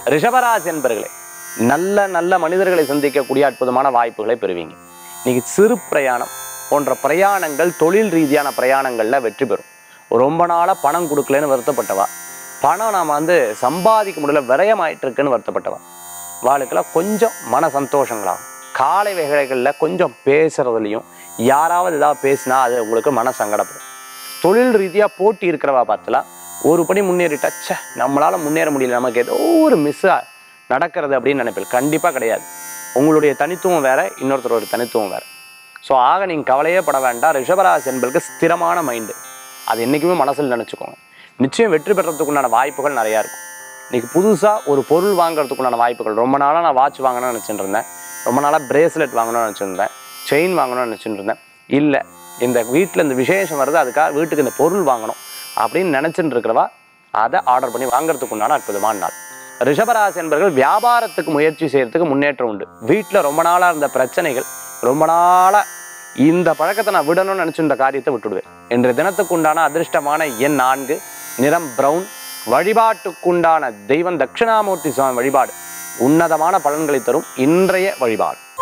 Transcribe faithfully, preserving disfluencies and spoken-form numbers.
ரிஷபராசி என்பர்களே, நல்ல நல்ல மனிதர்களை சந்திக்கக்கூடிய அற்புதமான வாய்ப்புகளை பெறுவீங்க. இன்னைக்கு சிறு பிரயாணம் போன்ற பிரயாணங்கள் தொழில் ரீதியான பிரயாணங்கள்ல வெற்றி பெறும். ரொம்ப நாளாக பணம் கொடுக்கலன்னு வருத்தப்பட்டவா, பணம் நாம் வந்து சம்பாதிக்க முடியல விரயமாயிட்டு இருக்குன்னு வருத்தப்பட்டவா, வாழ்க்கையில் கொஞ்சம் மன சந்தோஷங்களாகும். காலை வேளைகளில் கொஞ்சம் பேசுறதுலையும் யாராவது ஏதாவது பேசினா அது உங்களுக்கு மன சங்கடப்படும். தொழில் ரீதியாக போட்டி இருக்கிறவா பார்த்தலாம், ஒரு படி முன்னேறிட்டா ச்சே நம்மளால் முன்னேற முடியல, நமக்கு ஏதோ ஒரு மிஸ்ஸாக நடக்கிறது அப்படின்னு நினைப்பீங்க. கண்டிப்பாக கிடையாது. உங்களுடைய தனித்துவம் வேற, இன்னொருத்தரோட தனித்துவம் வேற. ஸோ ஆக நீங்கள் கவலையே பட வேண்டாம். ரிஷபராசி என்பதற்கு ஸ்திரமான மைண்டு, அது என்றைக்குமே மனசில் நினச்சிக்கோங்க. நிச்சயம் வெற்றி பெறத்துக்குண்டான வாய்ப்புகள் நிறையா இருக்கும். இன்றைக்கி புதுசாக ஒரு பொருள் வாங்குறதுக்குண்டான வாய்ப்புகள், ரொம்ப நாளாக நான் வாட்ச் வாங்கணும்னு நினச்சிட்டு இருந்தேன், ரொம்ப நாளாக பிரேஸ்லெட் வாங்கணும்னு நினச்சிருந்தேன், செயின் வாங்கணும்னு நினச்சிட்டு இருந்தேன், இல்லை இந்த வீட்டில் இந்த விசேஷம் வருது அதுக்காக வீட்டுக்கு இந்த பொருள் வாங்கணும் அப்படின்னு நினச்சிட்டு இருக்கிறவா அதை ஆர்டர் பண்ணி வாங்குறதுக்கு உண்டான அற்புதமான நாள். ரிஷபராசி என்பவர்கள் வியாபாரத்துக்கு முயற்சி செய்யறதுக்கு முன்னேற்றம் உண்டு. வீட்டில் ரொம்ப நாளாக இருந்த பிரச்சனைகள், ரொம்ப நாளாக இந்த பழக்கத்தை நான் விடணும்னு நினச்சி இந்த காரியத்தை விட்டுடுவேன். இன்றைய தினத்துக்கு உண்டான அதிர்ஷ்டமான எண் நான்கு, நிறம் பிரவுன். வழிபாட்டுக்குண்டான தெய்வம் தட்சிணாமூர்த்தி சுவாமி வழிபாடு உன்னதமான பலன்களை தரும் இன்றைய வழிபாடு.